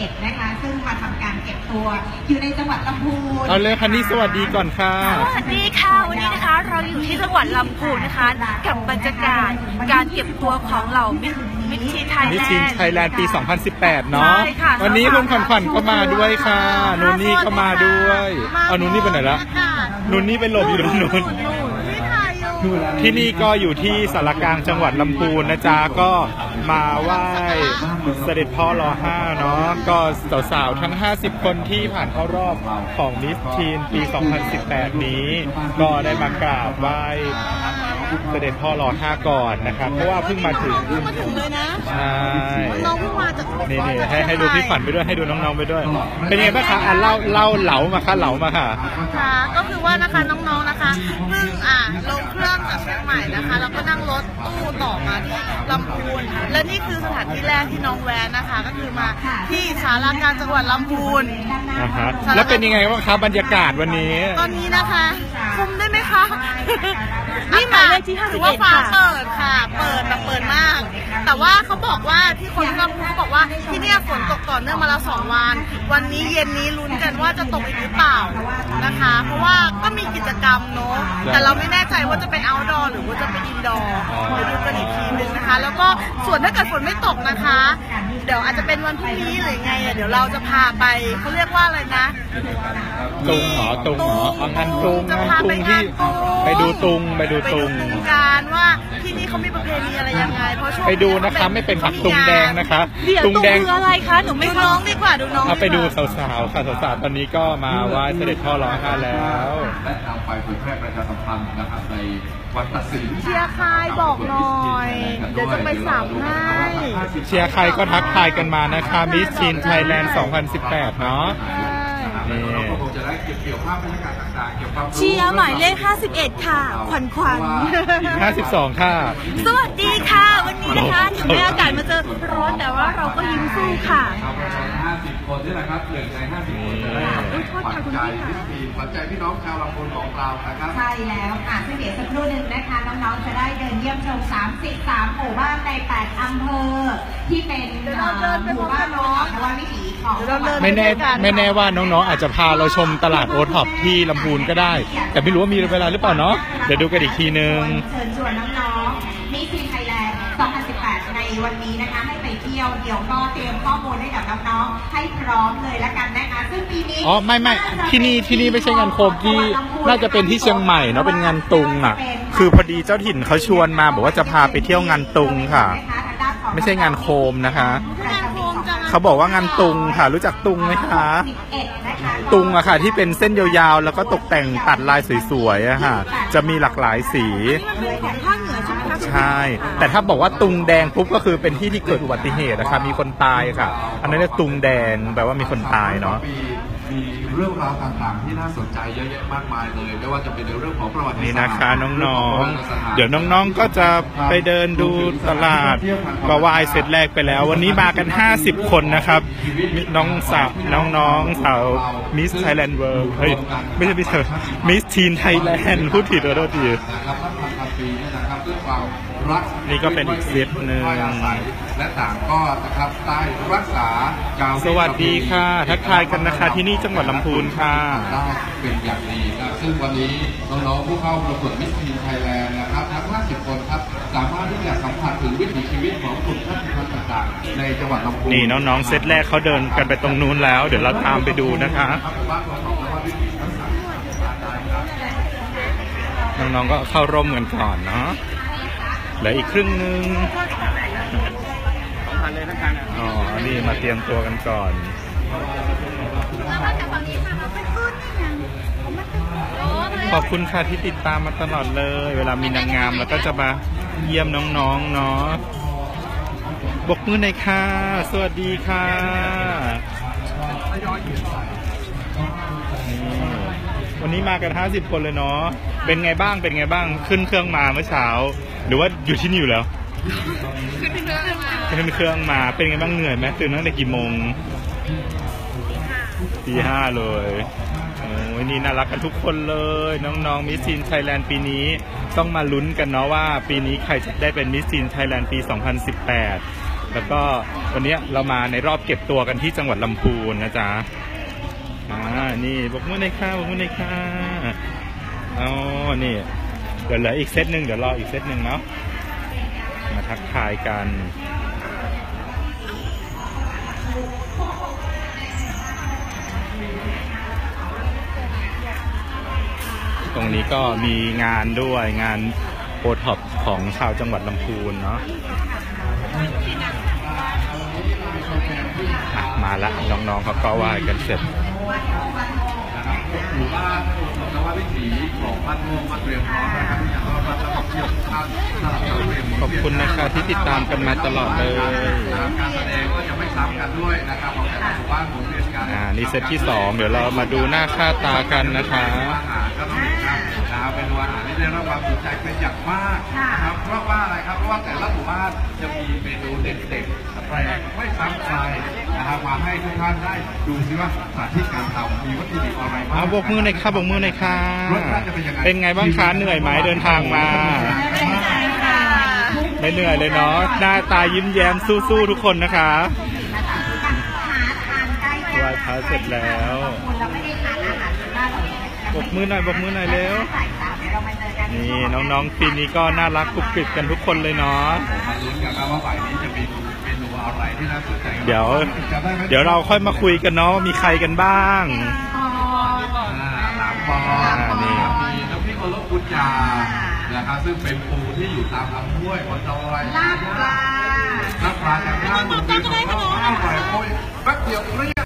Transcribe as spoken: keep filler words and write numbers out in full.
อ็ดนะคะซึ่งมาทำการเก็บตัวอยู่ในจังหวัดลำพูนเอาเลยคันนี้สวัสดีก่อนค่ะสวัสดีค่ะวันนี้นะคะเราอยู่ที่จังหวัดลำพูนนะคะกับบรรยากาศการเก็บตัวของเหล่ามิสมิสทีนไทยแลนด์มิสทีนไทยแลนด์ปีสองพันสิบแปดเนาะวันนี้คุณขวัญขวัญก็มาด้วยค่ะนูนนี่ก็มาด้วยเอานูนนี่ไปไหนละนูนนี่ไปหลบอยู่ตรงนู้นที่นี่ก็อยู่ที่สารกลางจังหวัดลำพูนนะจ๊ะก็มาไหว้เสด็จพ่อรอห้าเนาะก็สาวๆทั้งห้าสิบคนที่ผ่านเข้ารอบของมิสทีนปีสองพันสิบแปดนี้ก็ได้มากราบไหว้เสด็จพ่อรอห้าก่อนนะครับเพราะว่าเพิ่งมาถึงเพิ่งมาถึงเลยนะใช่น้องเพิ่งมาจากนี่นี่ให้ให้ดูพี่ขวัญไปด้วยให้ดูน้องๆไปด้วยเป็นยังไงบ้างคะอ่ะเล่าเล่าเหลามาค่ะเหลามาค่ะค่ะก็คือว่านะคะน้องๆนะคะเพิ่งอ่าลงเครื่องจากเชียงใหม่นะคะแล้วก็นั่งรถตู้ต่อมาที่ลำพูนและนี่คือสถานที่แรกที่น้องแวนนะคะก็คือมาที่ศาลากลางจังหวัดลำพูนนะฮะแล้วเป็นยังไงบ้างคะบรรยากาศวันนี้ตอนนี้นะคะคุมได้ไหมคะนี่หมายเลขที่ห้าสิบเอ็ดค่ะเปิดค่ะเปิดแบบเปิดมากแต่ว่าเขาบอกว่าที่คนลำพูนเขาบอกว่าที่นี่ฝนตกต่อเนื่องมาแล้วสองวันวันนี้เย็นนี้ลุ้นกันว่าจะตกอีกหรือเปล่านะคะเพราะว่าก็มีกิจกรรมเนาะแต่เราไม่แน่ใจว่าจะเป็น outdoor หรือว่าจะเป็น indoor เดี๋ยวดูกันอีกทีนึงนะคะแล้วก็ส่วนถ้าเกิดฝนไม่ตกนะคะเดี๋ยวอาจจะเป็นวันพรุ่งนี้หรือไงเดี๋ยวเราจะพาไปเขาเรียกว่าอะไรนะตุงเหรอตุงเหรองานตุงงานตุงที่ไปดูตุงไปดูตุงการว่าที่นี่เขามีประเพณีอะไรยังไงเพราะช่วงไปดูนะคะไม่เป็นผักตุงแดงนะคะตุงแดงคืออะไรคะหนูไม่น้องดีกว่าดูน้องไปดูสาวๆค่ะสาวๆตอนนี้ก็มาไหว้เสด็จพ่อรอห้าแล้วและนำไปเผยแพร่ประชาสัมพันธ์นะครับในวันตัดสินเชียร์ใครบอกหน่อยเดี๋ยวจะไปสามให้เชียร์ใครก็ทักทายกันมานะคะมิสทีนไทยแลนด์สองพันสิบแปดเนาะเชียร์หมายเลขห้าสิบเอ็ดค่ะขวัญขวัญห้าสิบสองค่ะสวัสดีค่ะวันนี้นะคะถึงแม้อากาศมาเจอร้อนแต่ว่าเราก็ยิ้มสู้ค่ะห้าสิบคนนี่แหละครับหนึ่งในห้าสิบคนขวัญใจมิสทีนขวัญใจพี่น้องชาวลำพูนของเรานะครับใช่แล้วค่ะซึ่งเดี๋ยวสักครู่หนึ่งนะคะน้องๆจะได้เดินเยี่ยมชมสามสิบสามหมู่บ้านในแปดอำเภอที่เป็นหมู่บ้านน้องว่าวิถีของไม่แน่ไม่แน่ว่าน้องๆอาจจะพาเราชมตลาดโอท็อปที่ลำพูนก็ได้แต่ไม่รู้ว่ามีเวลาหรือเปล่าเนาะเดี๋ยวดูกันอีกทีนึงเชิญชวนน้องๆมิสทีนไทยแลนด์สองพันสิบแปดในวันนี้นะคะให้ไปเที่ยวเดี๋ยวก็เตรียมข้อมูลให้กับน้องๆให้พร้อมเลยละกันนะคะซึ่งปีนี้อ๋อไม่ไม่ที่นี่ที่นี่ไม่ใช่งานโคมที่น่าจะเป็นที่เชียงใหม่เนาะเป็นงานตุงอ่ะคือพอดีเจ้าถิ่นเขาชวนมาบอกว่าจะพาไปเที่ยวงานตุงค่ะไม่ใช่งานโคมนะคะเขาบอกว่างานตุงค่ะรู้จักตุงไหมคะตุงอะค่ะที่เป็นเส้นยาวๆแล้วก็ตกแต่งตัดลายสวยๆอะค่ะจะมีหลากหลายสีใช่แต่ถ้าบอกว่าตุงแดงปุ๊บก็คือเป็นที่ที่เกิดอุบัติเหตุนะคะมีคนตายค่ะอันนั้นเรียกตุงแดงแปลว่ามีคนตายเนาะมีเรื่องราวต่างๆที่น่าสนใจเยอะแยะมากมายเลยไม่ว่าจะเป็นเรื่องของประวัติศาสตร์นี่นะคะน้องๆเดี๋ยวน้องๆก็จะไปเดินดูตลาดก็ไหว้เสร็จแรกไปแล้ววันนี้มากันห้าสิบคนนะครับน้องสาวน้องๆสาวมิสไทยแลนด์เวิลด์เฮ้ยไม่ใช่มิสเธอมิสทีนไทยแลนด์พูดผิดขอโทษทีนี่ก็เป็นอีกเซตหนึ่งและต่างก็นะครับใต้รักษาการสวัสดีค่ะทักทายกันนะคะที่นี่จังหวัดลำพูนค่ะได้เป็นอย่างดีนะซึ่งวันนี้น้องๆผู้เข้าประกวดมิสทีนไทยแลนด์นะครับทั้งห้าสิบคนครับสามารถที่จะสัมผัสถึงวิถีชีวิตของกลุ่มชาติพันธุ์ต่างๆในจังหวัดลำพูนนี่น้องๆเซตแรกเขาเดินกันไปตรงนู้นแล้วเดี๋ยวเราตามไปดูนะคะน้องๆก็เข้าร่มกันก่อนเนาะเหลืออีกครึ่งนึงอ๋อนี่มาเตรียมตัวกันก่อนขอบคุณค่ะที่ติดตามมาตลอดเลยเวลามีนางงามแล้วก็จะมาเยี่ยมน้องๆเนาะบกมือหน่อยค่ะสวัสดีค่ะวันนี้มากันห้าสิบคนเลยเนาะเป็นไงบ้างเป็นไงบ้างขึ้นเครื่องมาเมื่อเช้าหรือว่าอยู่ที่นี่อยู่แล้วขึ้นเครื่องมาขึ้นเครื่องมาเป็นไงบ้างเหนื่อยไหมตื่นตั้งแต่กี่โมงตีห้าเลยโอ้ยนี่น่ารักกันทุกคนเลยน้องๆมิสทีนไทยแลนด์ปีนี้ต้องมาลุ้นกันเนาะว่าปีนี้ใครจะได้เป็นมิสทีนไทยแลนด์ปีสองพันสิบแปดแล้วก็วันนี้เรามาในรอบเก็บตัวกันที่จังหวัดลำพูนนะจ๊ะอ่านี่บอกมือในค่าบอกมือในค่าอ๋อนี่เดี๋ยวเหลืออีกเซตหนึ่งเดี๋ยวรออีกเซตหนึ่งเนาะมาทักทายกันตรงนี้ก็มีงานด้วยงานโอท็อปของชาวจังหวัดลำพูนเนาะมาละน้องๆเขาก็ไหว้กันเสร็จนะครับหมู่บ้านนวัดวิถีของบ้านม่วงบ้านเรียมพร้อมนะครับที่จะต้อนรับนักท่องเที่ยวทุกท่านสำหรับเราเรียมขอบคุณนะคะที่ติดตามกันมาตลอดเลยการแสดงก็จะไม่ซ้ำกันด้วยนะครับของแต่ละหมู่บ้านหมู่เรียนกันอ่านี่เซตที่สองเดี๋ยวเรามาดูหน้าค่าตากันนะคะก็ต้องมีครับนะครับเป็นอาหารที่ได้รับความสนใจเป็นอย่างมากนะครับเพราะว่าอะไรครับเพราะว่าแต่ละหมู่บ้านจะมีเมนูเด็ดๆแปลกไม่ซ้ำใครนะครับมาให้ทุกท่านได้ดูซิว่าสถานที่การทำมีวัตถุดิบอะไรบ้างเอาบกมือในค่ะบกมือในค่ะเป็นไงบ้างคะเหนื่อยไหมเดินทางมาไม่เหนื่อยเลยเนาะหน้าตายิ้มแย้มสู้ๆทุกคนนะคะไหว้พระเสร็จแล้วบกมือหน่อยบกมือหน่อยเร็วนี่น้องๆปีนี้ก็น่ารักกรุบกริบกันทุกคนเลยเนาะมาลุ้นกันครับว่าฝ่ายนี้จะมีเมนูอะไรที่น่าสนใจเดี๋ยวเดี๋ยวเราค่อยมาคุยกันเนาะว่ามีใครกันบ้างหลามปอนี่มีน้ำพริกโอรสกุญจานะครับซึ่งเป็นปูที่อยู่ตามลำห้วยบนดอยลาบปลาลาบปลาจากย่านหมูปิ้งของเราอร่อยโอ้ยแป๊บเดียวเรีย